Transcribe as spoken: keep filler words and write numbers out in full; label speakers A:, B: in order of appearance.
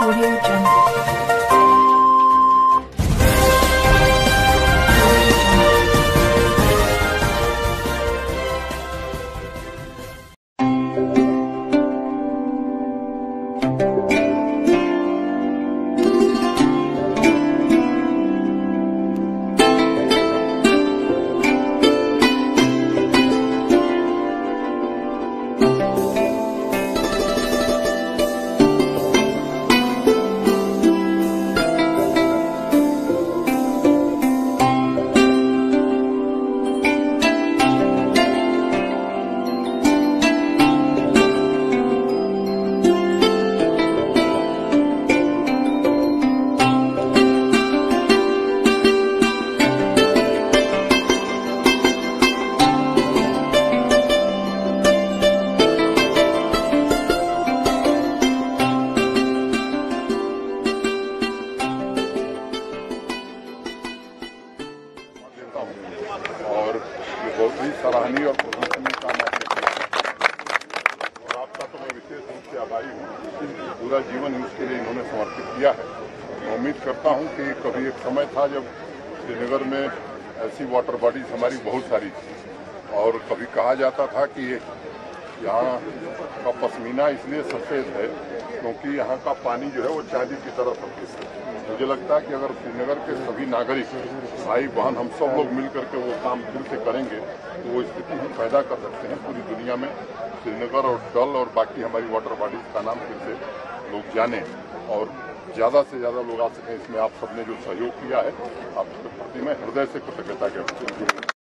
A: Audio Jungle.
B: और ये बहुत ही सराहनीय और प्रशंसनीय काम आपने किया और आपका तो मैं विशेष रूप से आभारी हूँ। पूरा जीवन इसके लिए इन्होंने समर्पित किया है। मैं उम्मीद करता हूँ कि कभी एक समय था जब श्रीनगर में ऐसी वाटर बॉडीज हमारी बहुत सारी थी और कभी कहा जाता था कि यहाँ का पश्मीना इसलिए सफ़ेद है क्योंकि यहाँ का पानी जो है वो चांदी की तरह सफ़ेद है। मुझे लगता है कि अगर श्रीनगर के सभी नागरिक भाई बहन हम सब लोग मिल करके वो काम फिर से करेंगे तो वो स्थिति हम पैदा कर सकते हैं पूरी दुनिया में। श्रीनगर और डल और बाकी हमारी वाटर बॉडीज का नाम फिर से लोग जाने और ज़्यादा से ज़्यादा लोग आ सकें। इसमें आप सबने जो सहयोग किया है आपके प्रति मैं हृदय से कृतज्ञता करता हूँ।